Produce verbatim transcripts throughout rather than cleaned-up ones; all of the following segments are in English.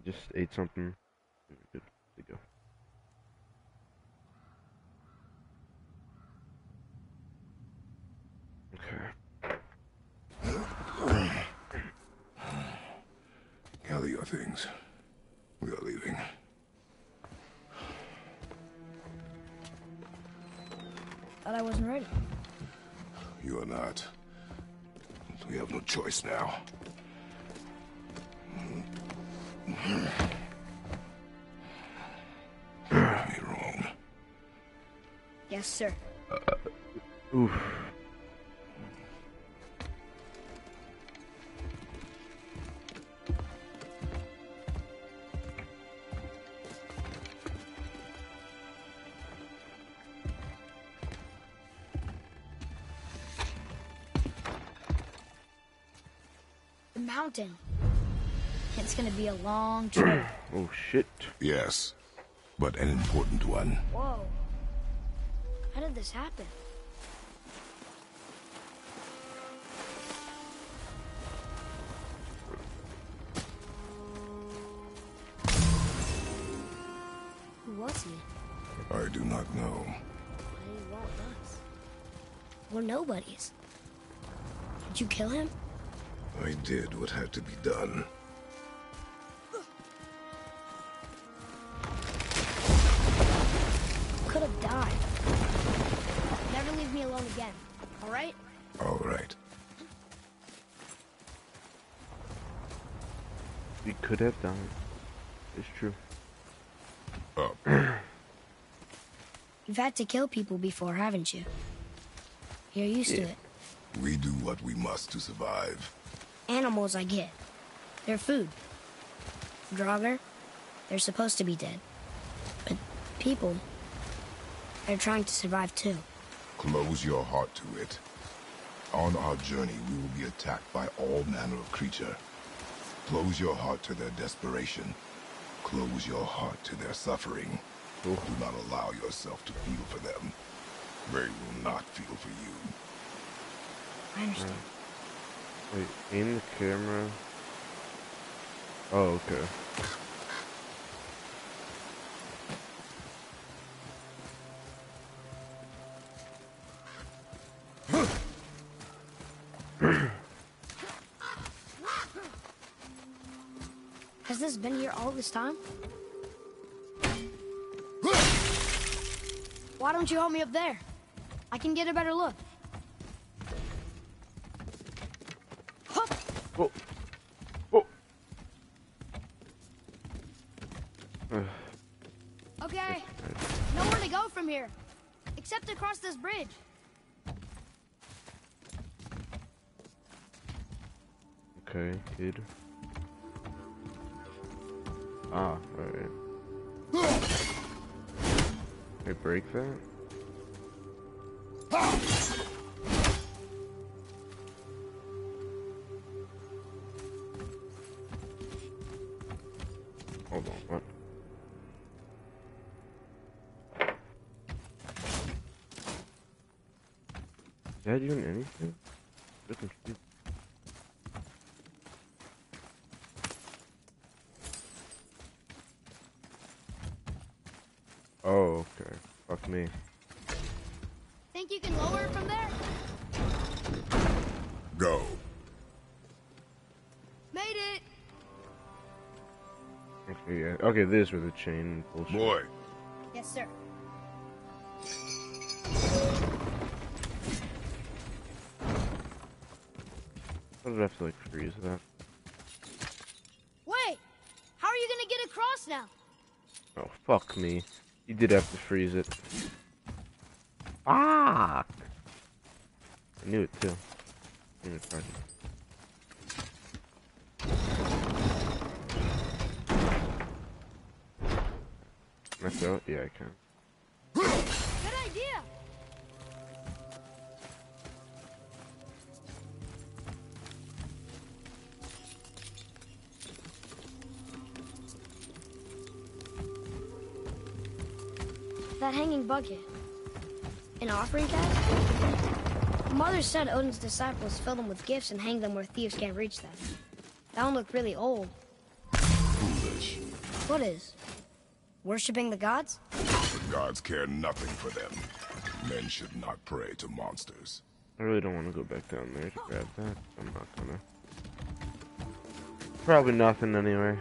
just ate something. Good to go. Okay. Gather your things. We are leaving. Thought I wasn't ready. You are not. We have no choice now. Prove me wrong. Yes, sir. Uh, oof. The mountain. It's gonna be a long trip. Oh, shit. Yes, but an important one. Whoa. How did this happen? Who was he? I do not know. Why did he want us? We're nobodies. Did you kill him? I did what had to be done. Could have died. Never leave me alone again, all right? All right. We could have done it. It's true. Up. You've had to kill people before, haven't you? You're used Yeah. to it. We do what we must to survive. Animals, I get. They're food. Draugr, they're supposed to be dead. But people, they're trying to survive too. Close your heart to it. On our journey, we will be attacked by all manner of creature. Close your heart to their desperation. Close your heart to their suffering. Oh. Do not allow yourself to feel for them. They will not feel for you. I understand. Wait, aim the camera. Oh, okay. Has this been here all this time? Why don't you help me up there? I can get a better look. Hup! Oh. Oh. Uh, Okay, nowhere to go from here, except across this bridge. okay, kid. Ah, alright. Can I break that? Hold on, what? Is that even anything? I'm confused. Oh, okay. Fuck me. Think you can lower it from there? Go. Made it! Okay, yeah. Okay, this with the chain bullshit. Boy. Yes, sir. How did I have to, like, freeze that? Wait! How are you gonna get across now? Oh, fuck me. You did have to freeze it. Fuck! I knew it, too. I knew it hard. Can I throw it? Yeah, I can. Good idea! That hanging bucket. An offering cask? Mother said Odin's disciples fill them with gifts and hang them where thieves can't reach them. That one looked really old. Foolish. What is? Worshipping the gods? The gods care nothing for them. Men should not pray to monsters. I really don't want to go back down there to grab that. I'm not gonna. Probably nothing anyway.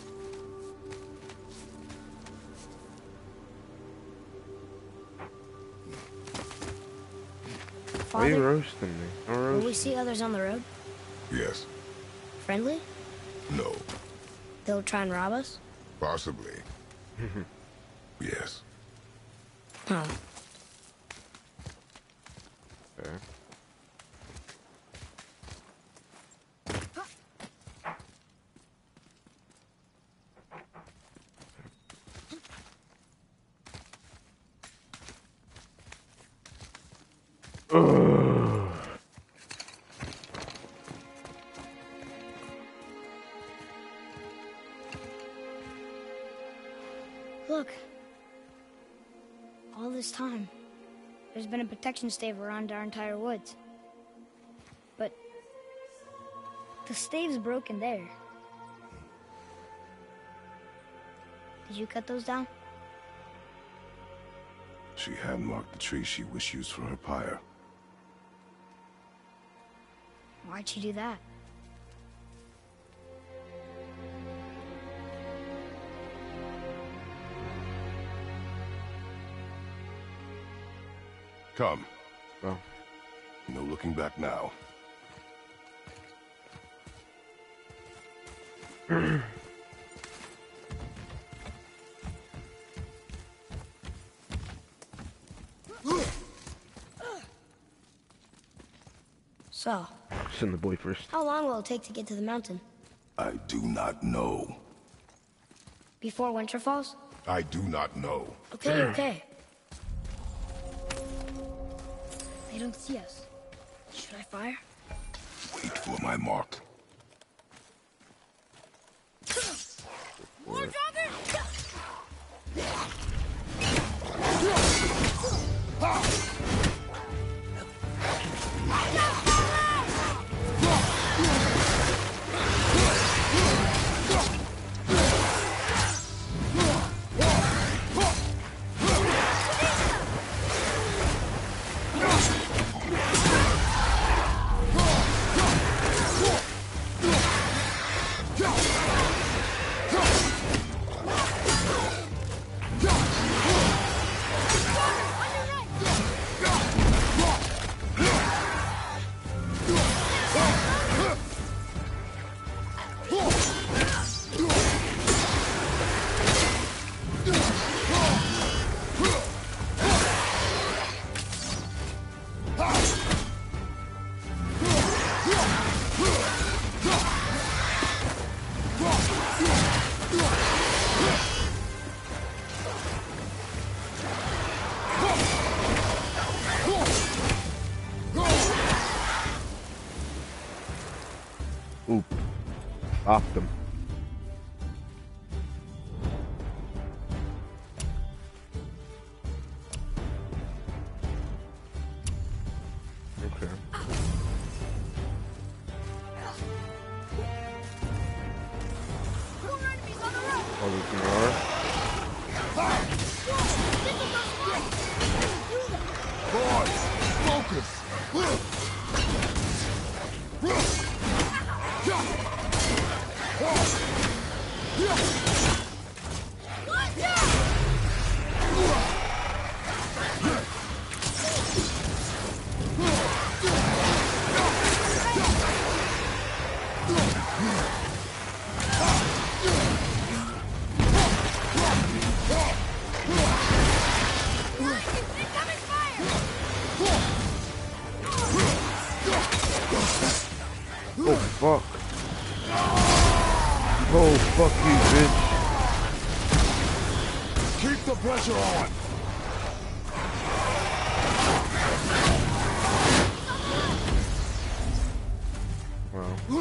Why are you Father, roasting me? I'm will roasting. we see others on the road? Yes. Friendly? No. They'll try and rob us? Possibly. Yes. Huh. Okay. Ugh. Look. All this time, there's been a protection stave around our entire woods. But the stave's broken there. Did you cut those down? She hand marked the tree she wished used for her pyre. Why'd she do that? Come. Well, No looking back now. So, send the boy first. how long will it take to get to the mountain? I do not know. Before winter falls? I do not know. Okay, okay. They don't see us. Should I fire? Wait for my mark. Oop. Off them. Okay. Oh, there's more. Boys, focus! Oh, fuck. Oh, fuck you, bitch. Keep the pressure on! Wow.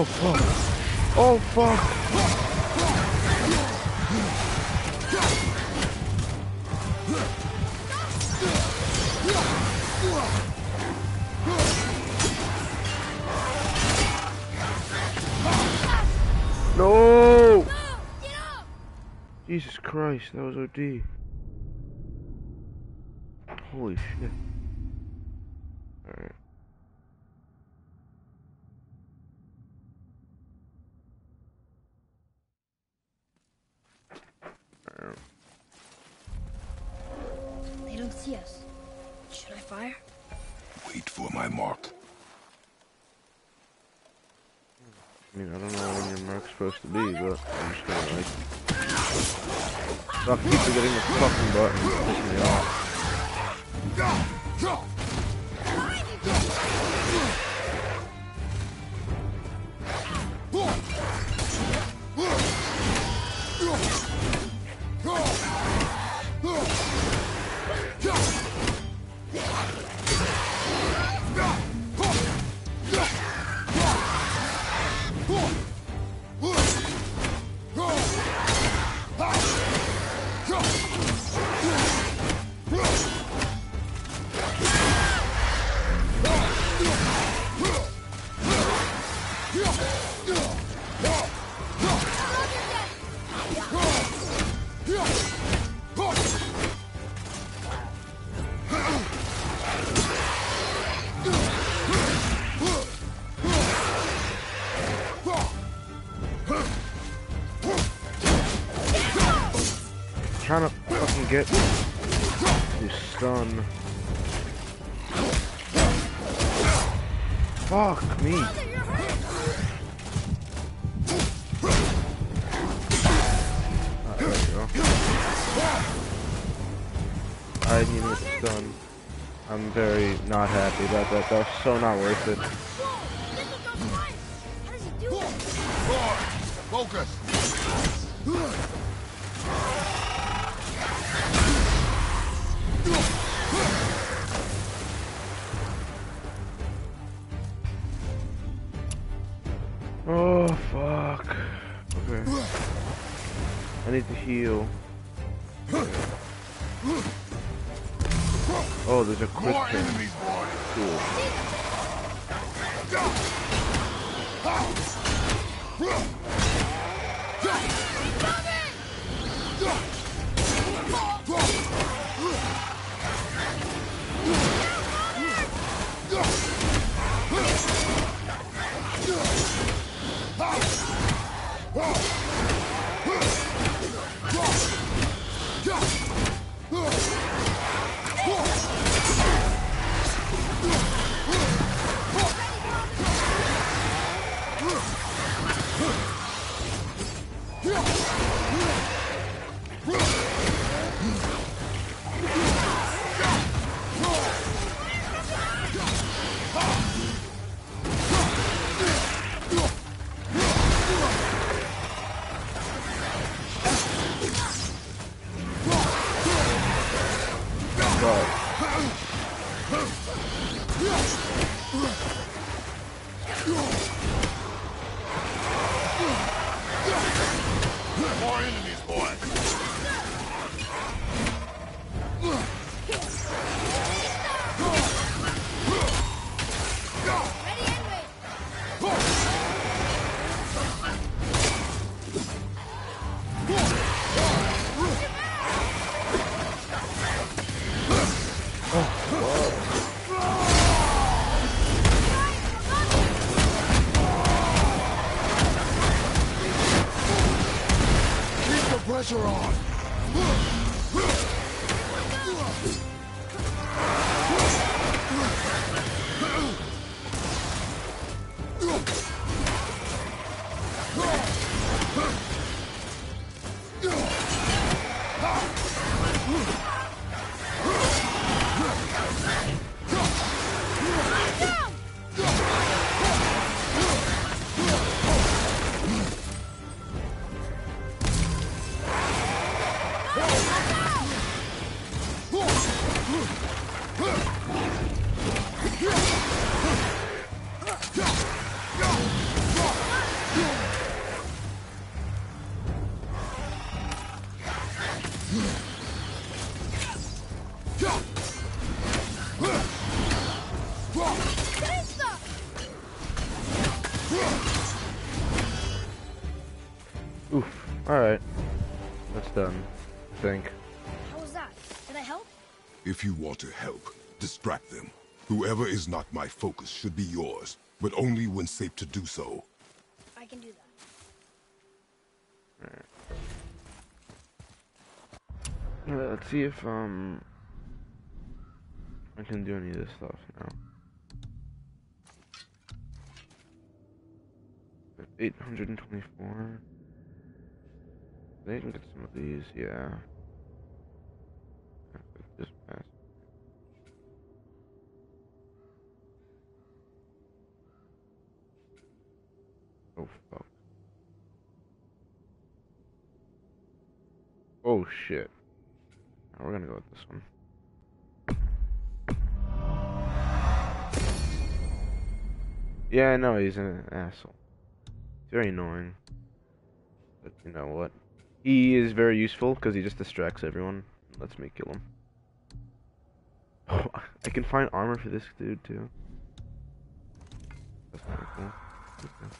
Oh fuck. Oh fuck. No! Jesus Christ, that was O D. Holy shit. Alright. Alright. They don't see us. Should I fire? Wait for my mark. I mean, I don't know when your mark's supposed to be, but I'm just gonna like... Stop keep forgetting the fucking button. It's pissing me off. Trying to fucking get his stun. Fuck me. Ah, there we go. I didn't even get the stun. I'm very not happy about that. That was so not worth it. How does he do it? Focus. Oh, fuck. Okay. I need to heal. Oh, there's a quick More thing. enemies, boy. Cool. More enemies, boy. Oof. Alright. That's done. I think. How was that? Did I help? If you want to help, distract them. Whoever is not my focus should be yours, but only when safe to do so. I can do that. Alright. Uh, let's see if um I can do any of this stuff now. eight hundred twenty-four. They can get some of these, yeah. Just pass. Oh fuck. Oh shit. Now we're gonna go with this one. Yeah, I know he's an asshole. He's very annoying. But you know what? He is very useful because he just distracts everyone and lets me kill him. Oh, I can find armor for this dude too. That's kind of cool. Okay.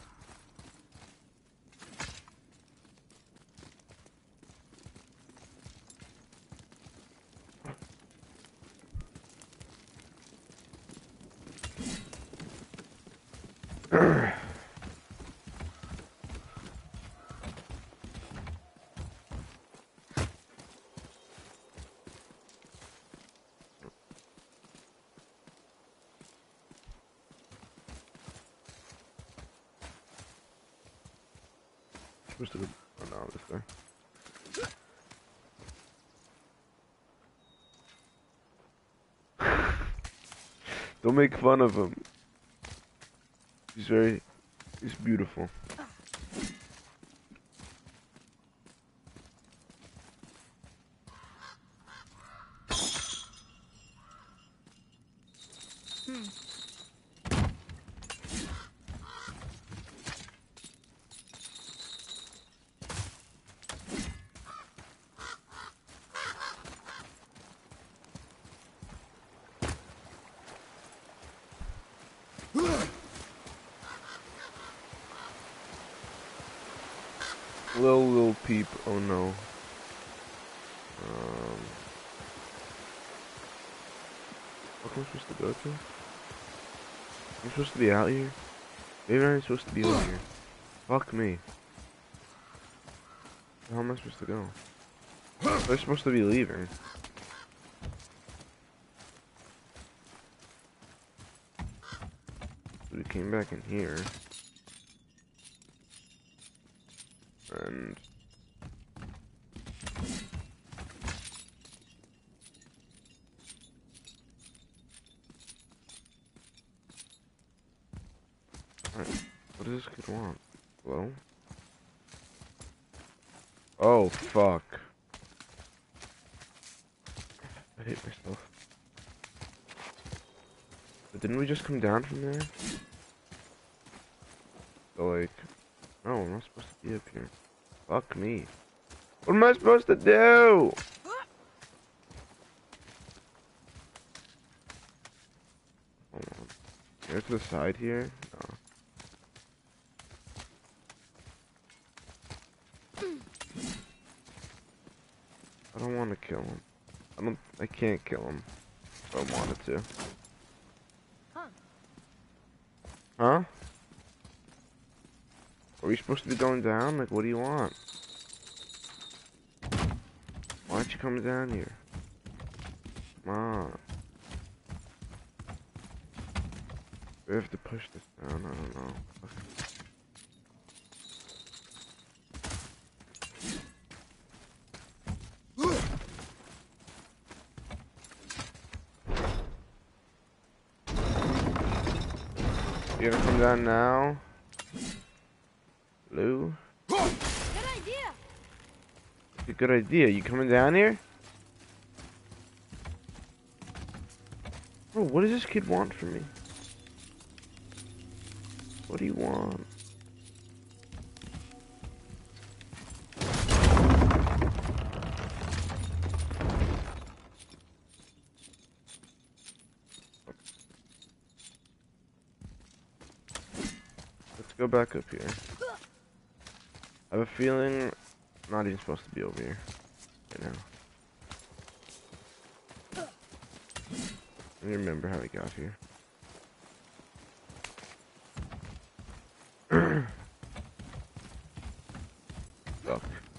Supposed to go. Oh no, this guy. Don't make fun of him. He's very. He's beautiful. Hmm. Little, little peep. Oh no. Um. What am I supposed to go to? I'm supposed to be out here? Maybe I'm supposed to be over here. Fuck me. How am I supposed to go? They're supposed to be leaving. So we came back in here. And alright, what does this kid want? Hello? Oh fuck. I hate myself. But didn't we just come down from there? So like, no, I'm not supposed to be up here. Fuck me. What am I supposed to do? Hold on. Go to the side here? No. I don't want to kill him. I don't. I can't kill him. If I wanted to. Huh? Huh? Are we supposed to be going down? Like, what do you want? Why aren't you coming down here? Come on. We have to push this down. I don't know. You gonna come down now? Lou? Good idea. It's a good idea. You coming down here? Bro, what does this kid want from me? What do you want? go back up here. I have a feeling I'm not even supposed to be over here right now. Let me remember how I got here. Fuck.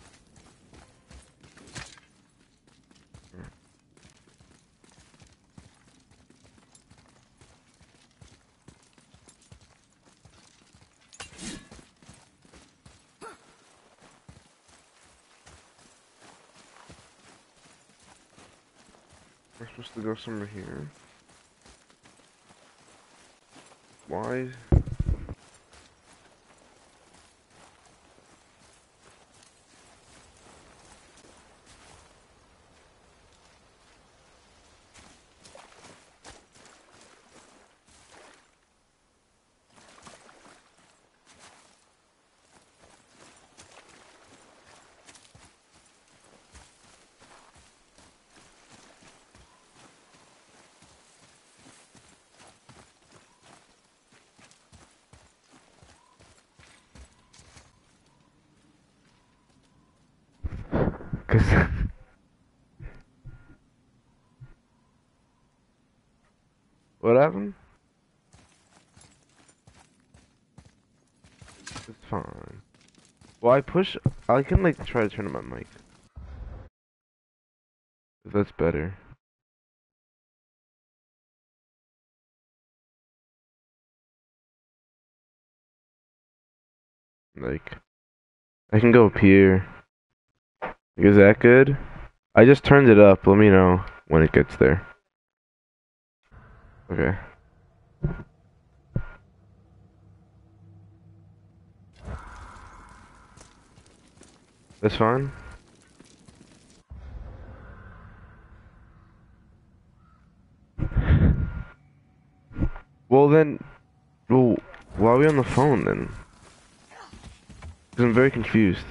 We're supposed to go somewhere here. Why? Cause what happened? It's fine. Well, I push. I can like try to turn on my mic. If that's better. Like, I can go up here. Is that good? I just turned it up. Let me know when it gets there. Okay. That's fine. Well then, well, why are we on the phone then? Because I'm very confused.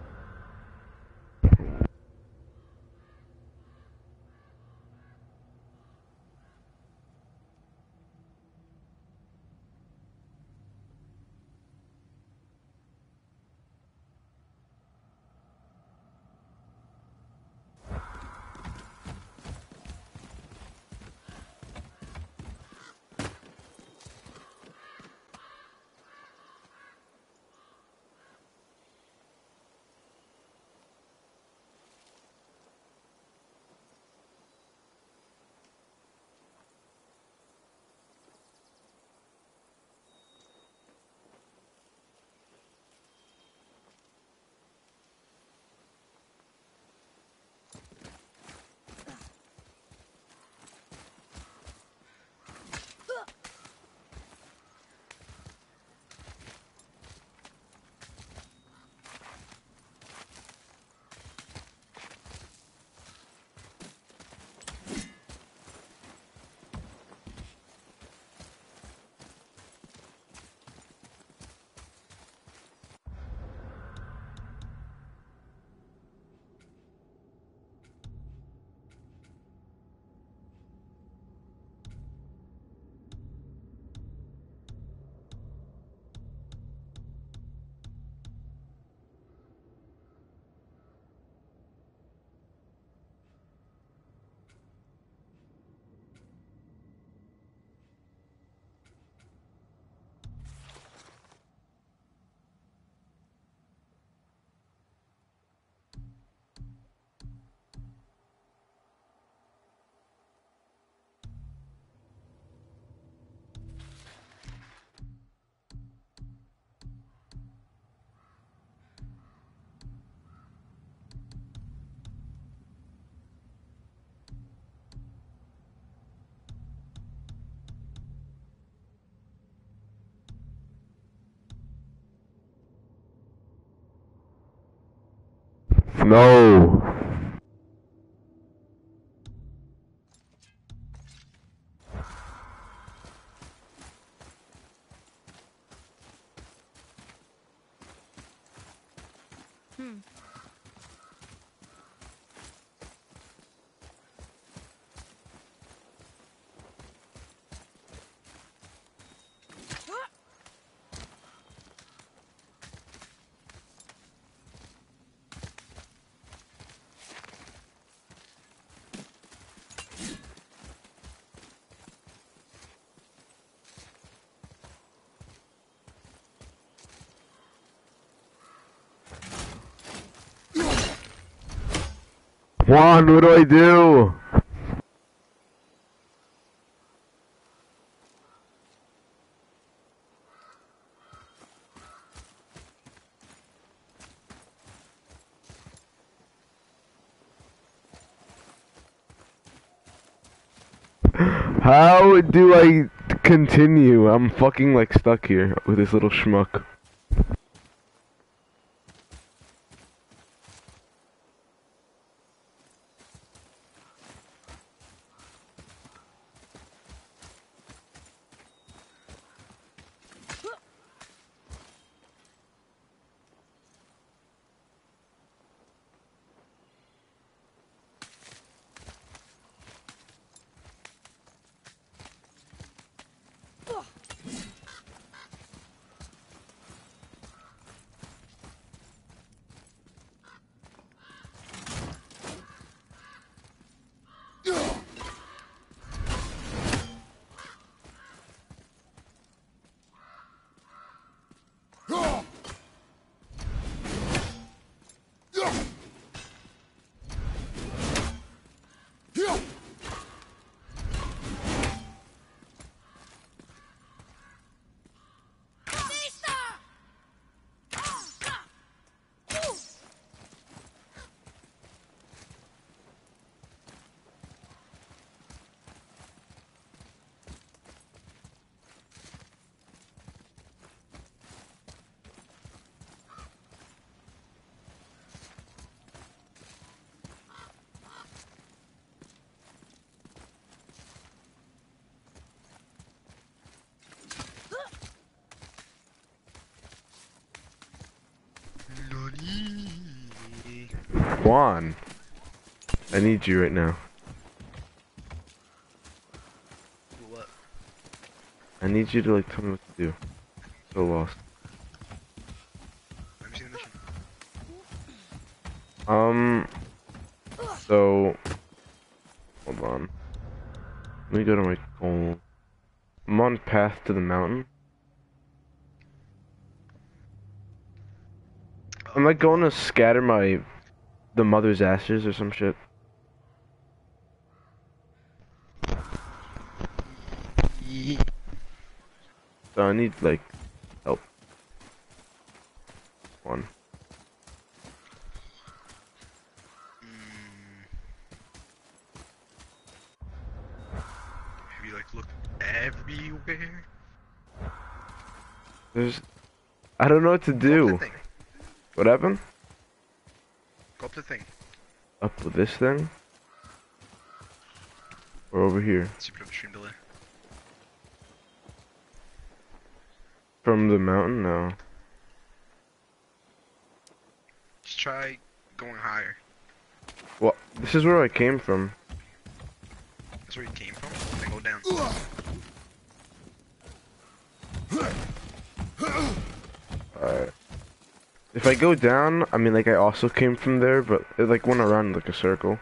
No. Hmm. Juan, what do I do? How do I continue? I'm fucking like stuck here with this little schmuck. Juan, I need you right now. What? I need you to like tell me what to do. So lost. Let me see the mission. Um. So. Hold on. Let me go to my goal. I'm on path to the mountain. I'm like going to scatter my the mother's ashes or some shit. Yeah. So I need like help. One. Mm. Have you like looked everywhere? There's. I don't know what to Go up do. the thing. What happened? Go up the thing. Up with this thing? Or over here? Super duper stream delay. From the mountain? No. Just try going higher. Well, this is where I came from. That's where you came from. Then go down. Alright. If I go down, I mean, like, I also came from there, but it, like, went around like a circle.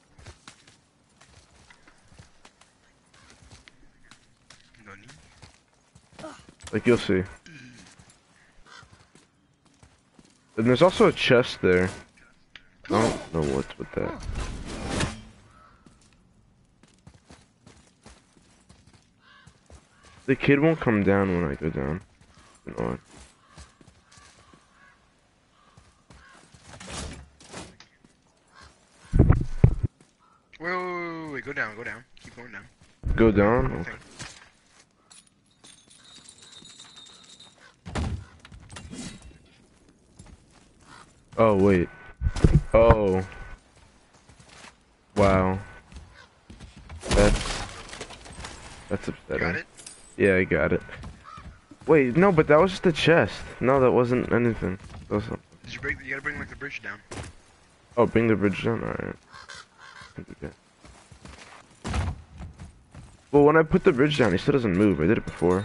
No need. Like, you'll see. And there's also a chest there. I don't know what's with that. The kid won't come down when I go down. You know what? Wait, wait, wait, wait, go down, go down. Keep going down. Go down? Thing. Oh, wait. Oh. Wow. That's... That's upsetting. You got it? Yeah, I got it. Wait, no, but that was just a chest. No, that wasn't anything. That was something. Did you break? You gotta bring like the bridge down. Oh, bring the bridge down? Alright. Okay. Well, when I put the bridge down, he still doesn't move. I did it before.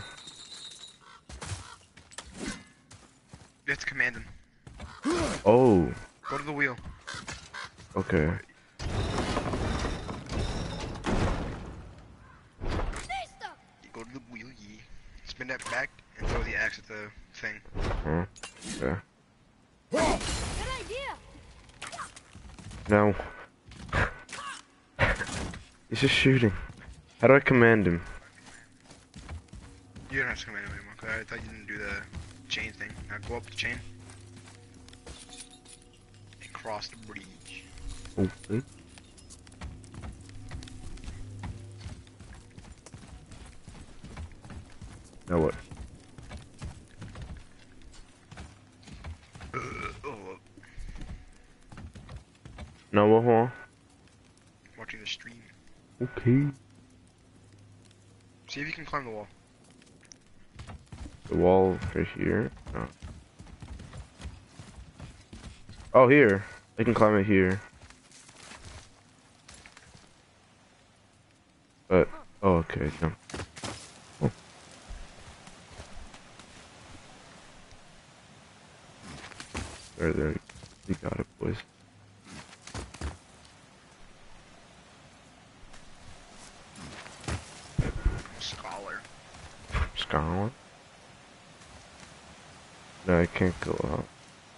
You have to command him. Oh. Go to the wheel. Okay. You go to the wheel, yeah. Spin that back and throw the axe at the thing. Huh? Yeah. Good idea. Now, He's just shooting. How do I command him? You don't have to command him anymore, 'cause I thought you didn't do the chain thing. Now go up the chain. And cross the bridge. Okay. Now what? Uh, oh, Now what? Huh? watching the stream. Okay. See if you can climb the wall. The wall right here. Oh. Oh, here. I can climb it here. But oh, okay. No. Oh. There, there. You got it, boys. Scholar. Scarlet. No, I can't go up.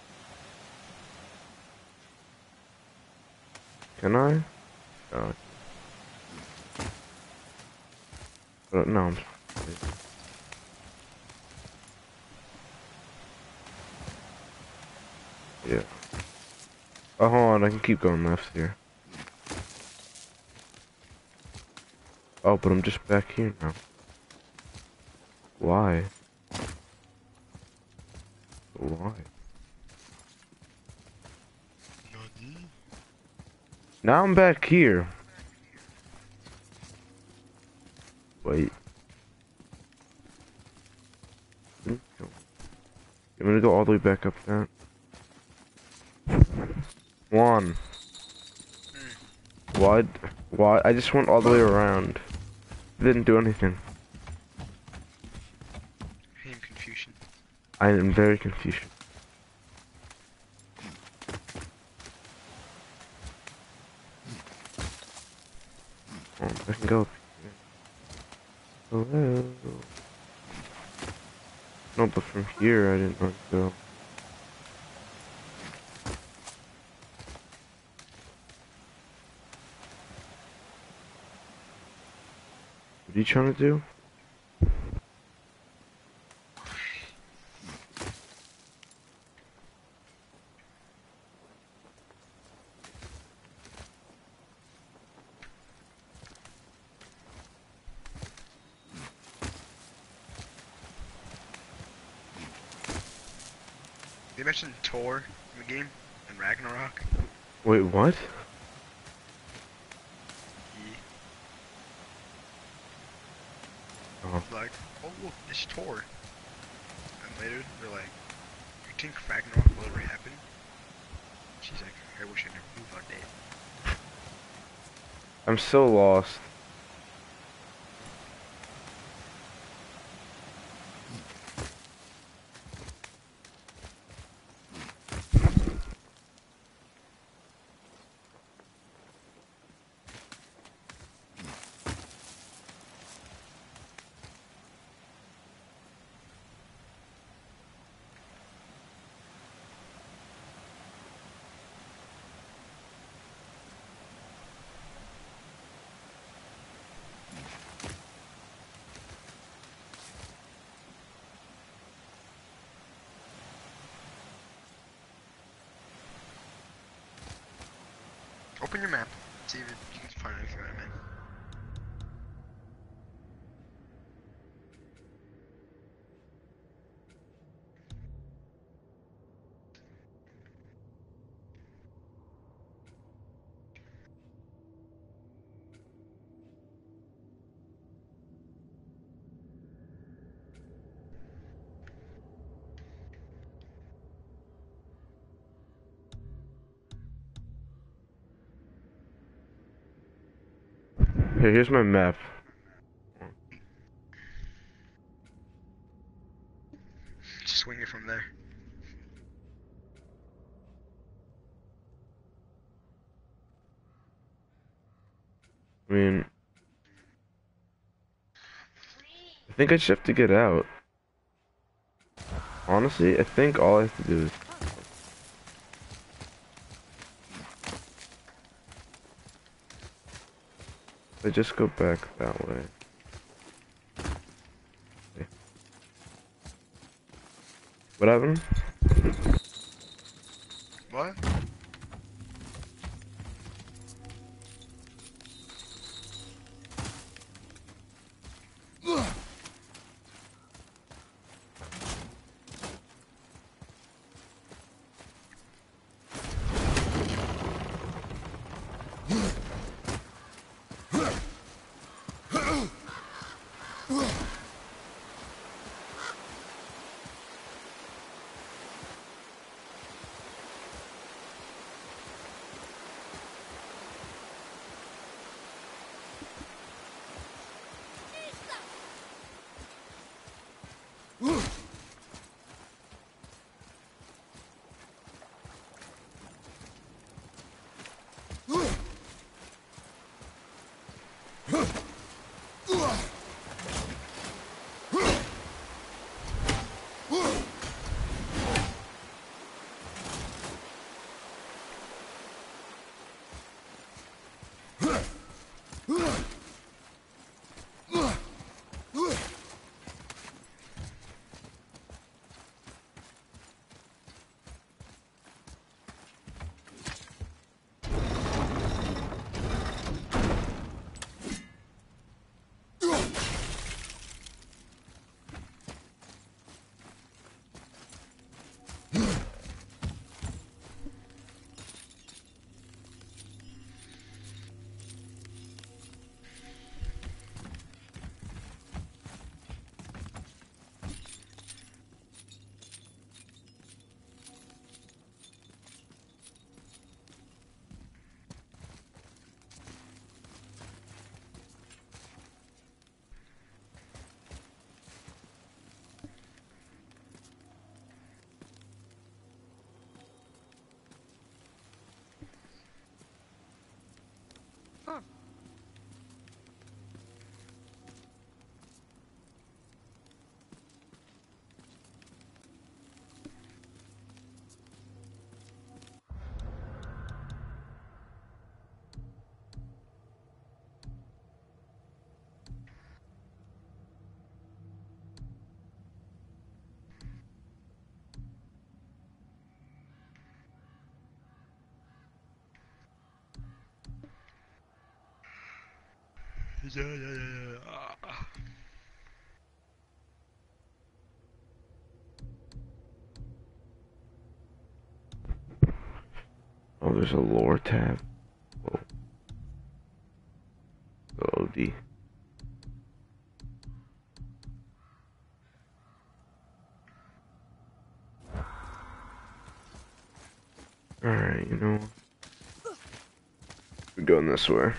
Can I? No. But no. I'm yeah. Oh, hold on. I can keep going left here. Oh, but I'm just back here now. Why? Why? Now I'm back here. Wait. I'm gonna go all the way back up that. One. Why? Why? I just went all the way around. Didn't do anything. I am confusion. I am very confused. Oh, I can go up here. Hello. No, but from here I didn't want to go. What are you trying to do? They mentioned Tor in the game and Ragnarok. Wait, what? Yeah. Oh. Like, oh look, it's Tor. And later they're like, you think Ragnarok will ever happen? She's like, I wish I never moved on that. I'm so lost. Open your map, see if you can find anything that I'm in. Here, here's my map. Just swing it from there. I mean, I think I just have to get out. Honestly, I think all I have to do is... I just go back that way. Okay. What happened? What? Yeah, yeah, yeah, yeah. Ah. Oh, there's a lore tab. Whoa. O D. Alright, you know. We're going this way.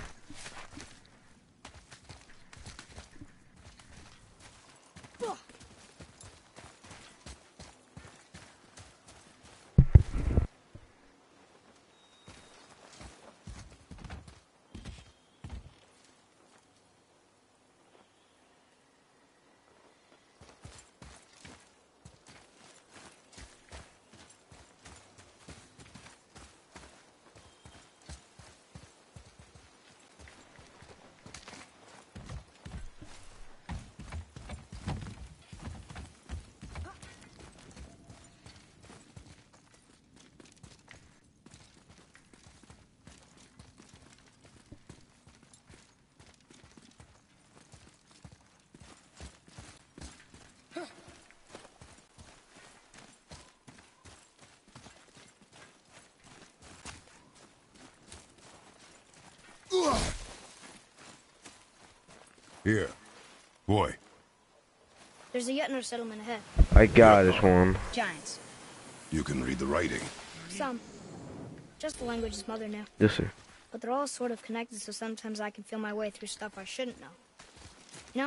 Here. Boy. There's a Yetner settlement ahead. I got this one. Giants. You can read the writing. Some. Just the language his mother knew. Yes, sir. But they're all sort of connected, so sometimes I can feel my way through stuff I shouldn't know. You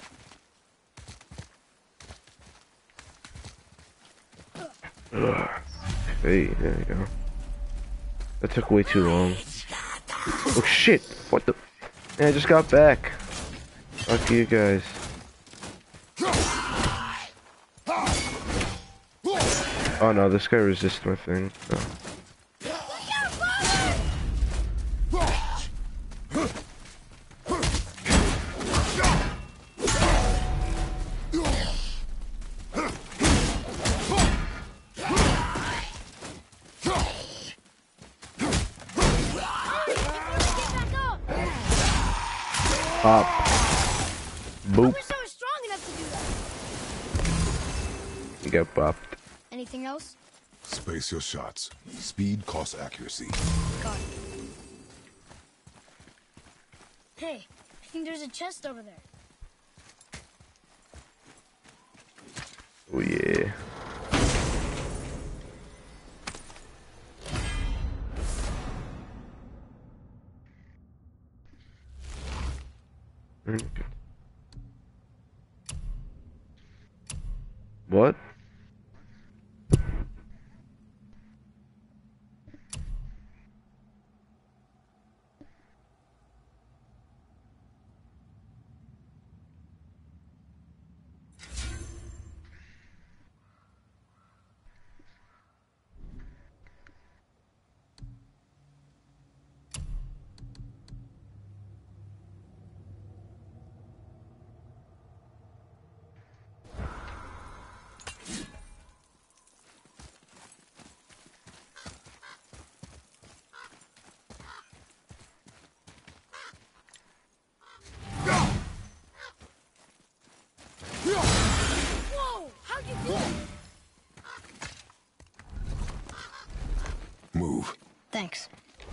know? Ugh. Hey, there you go. That took way too long. Oh shit! What the? Man, I just got back. Fuck you guys. Oh no, this guy resists my thing. No. Pop. Boop. We're so strong enough to do that. You got popped. Anything else? Space your shots. Speed costs accuracy. Got it. Hey, I think there's a chest over there. Oh yeah. Mm. What? Whoa! How'd you do it? Move. Thanks.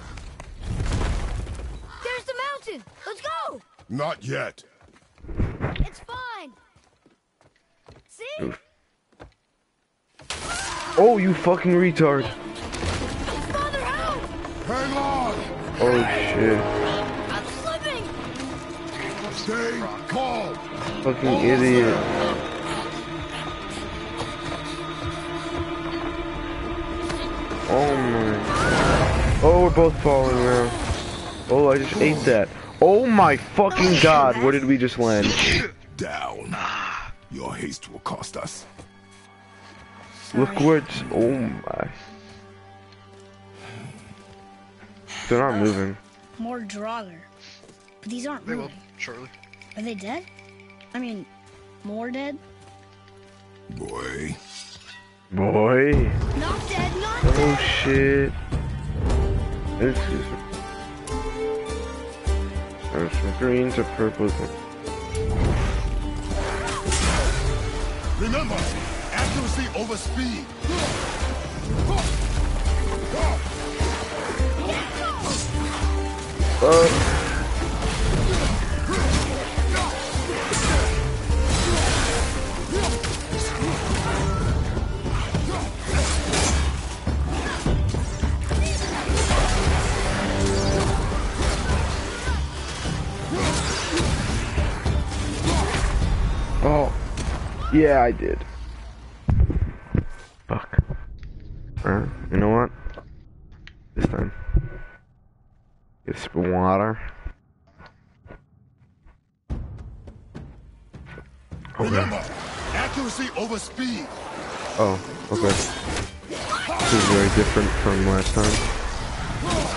There's the mountain! Let's go! Not yet. It's fine! See? Oh, you fucking retard. Father, help! Hang on! Oh shit. I'm slipping! Stay calm! Fucking idiot. Oh my. Oh, we're both falling now. Oh, I just ate that. Oh my fucking god, where did we just land? Down. Your haste will cost us. Look where it's. Oh my. They're not moving. More Draugr. But these aren't They will moving. shortly. Are they dead? I mean, more dead? Boy. Boy. Not dead, not Oh dead! shit. This is. There's some green to purple. Remember, accuracy over speed. Uh. Oh, yeah, I did. Fuck. Uh, you know what? This time. Get some water. Okay. Remember, accuracy over speed. Oh, okay. This is very different from last time.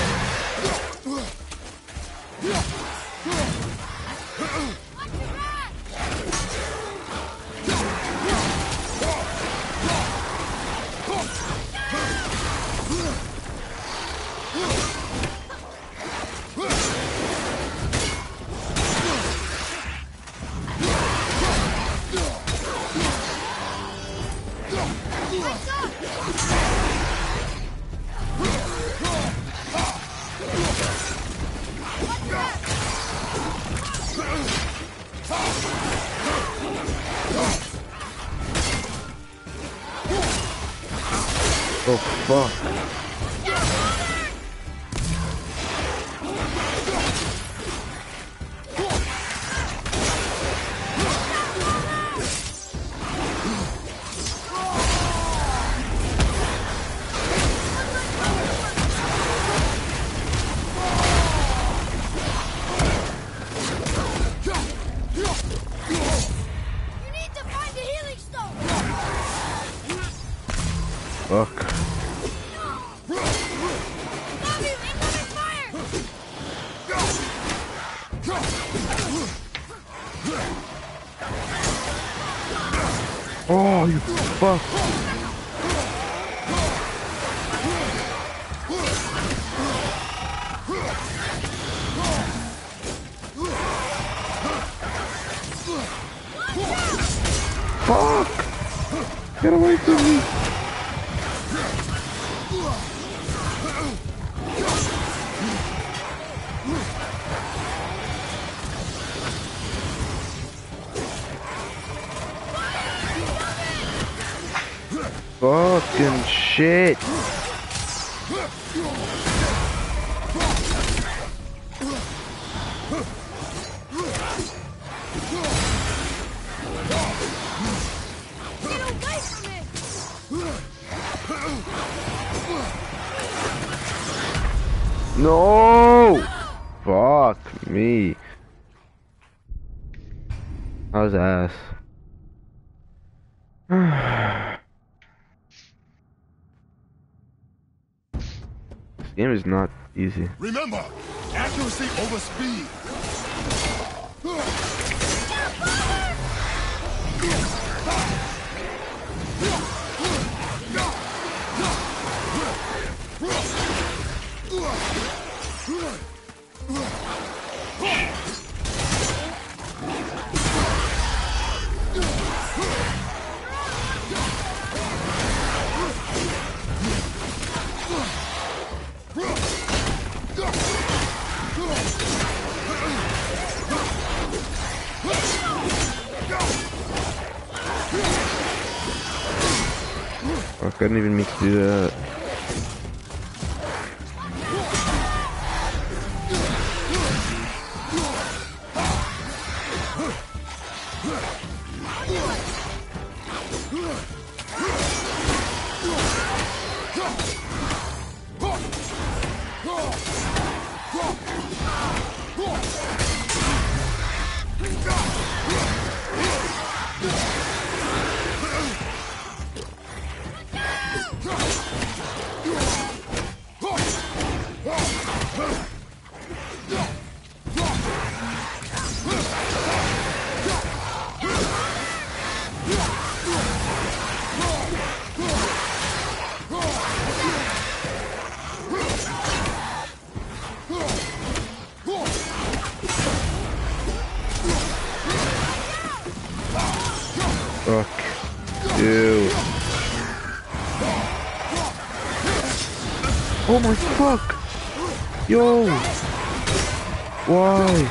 Oh fuck. You need to find the healing stone! Fuck. Bobby, incoming fire! Oh, you fuck. Fuck! Get away from me! Fucking shit! No! Fuck me. I was ass. This game is not easy. Remember, accuracy over speed. I couldn't even mean to do that. Fuck you. Oh my fuck! Yo! Why?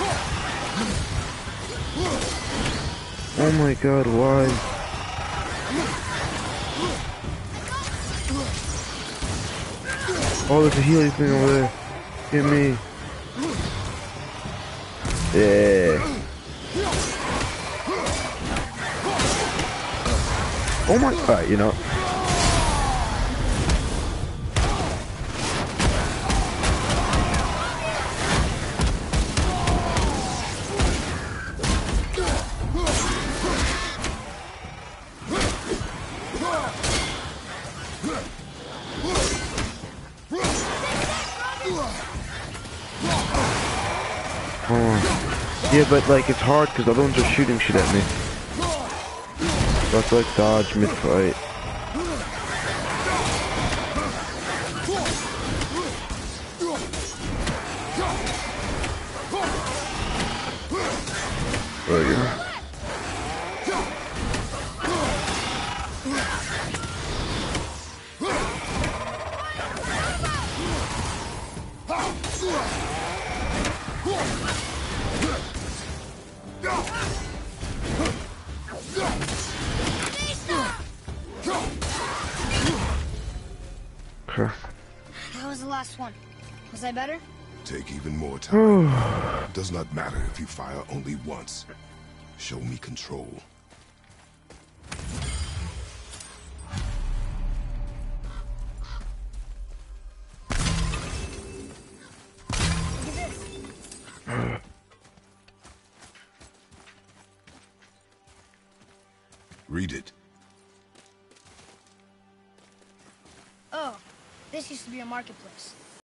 Oh my god, why? Oh, there's a healing thing over there. Get me. Yeah. Oh my god, you know. Oh. Yeah, but like it's hard because the other ones are shooting shit at me. So I have to like dodge mid-fight. There you go. That was the last one. Was I better? Take even more time. Does not matter if you fire only once. Show me control. Read it. Oh, this used to be a marketplace.